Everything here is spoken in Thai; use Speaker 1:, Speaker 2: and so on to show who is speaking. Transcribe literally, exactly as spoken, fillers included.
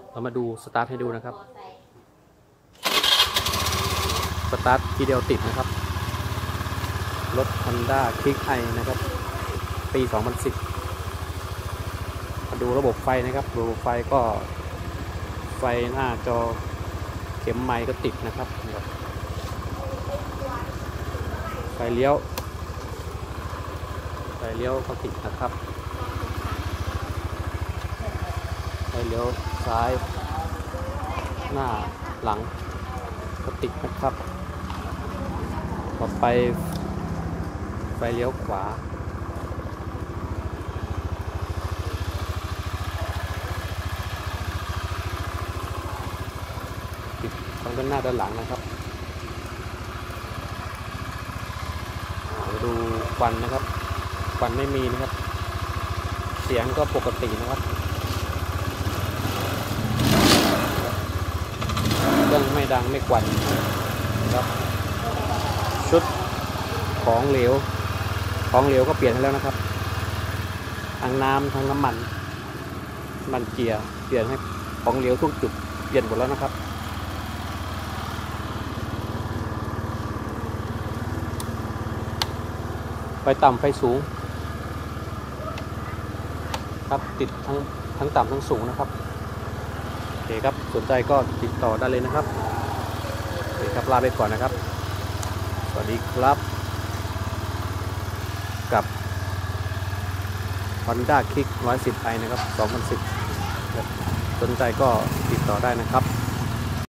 Speaker 1: เรามาดูสตาร์ทให้ดูนะครับสตาร์ททีเดียวติดนะครับรถ Honda Click I นะครับปี สองพันสิบ มาดูระบบไฟนะครับระบบไฟก็ไฟหน้าจอเข็มไมค์ก็ติดนะครับไฟเลี้ยวไฟเลี้ยวก็ติดนะครับไฟเลี้ยวซ้ายหน้าหลังก็ติดนะครับต่อไปไฟเลี้ยวขวาติดทั้งด้านหน้าด้านหลังนะครับมาดูควันนะครับควันไม่มีนะครับเสียงก็ปกตินะครับเครื่องไม่ดังไม่กวนนะครับชุดของเหลวของเหลวก็เปลี่ยนให้แล้วนะครับทั้งน้ำทั้งน้ำมันมันเกียร์เปลี่ยนให้ของเหลวทุกจุดเปลี่ยนหมดแล้วนะครับไฟต่ำไฟสูงครับติดทั้งทั้งต่ำทั้งสูงนะครับโอเคครับสนใจก็ติดต่อได้เลยนะครับโอเคครับลาไปก่อนนะครับสวัสดีครับกับ Honda Click หนึ่งร้อยสิบ ไอ นะครับ สองพันสิบ สนใจก็ติดต่อได้นะครับ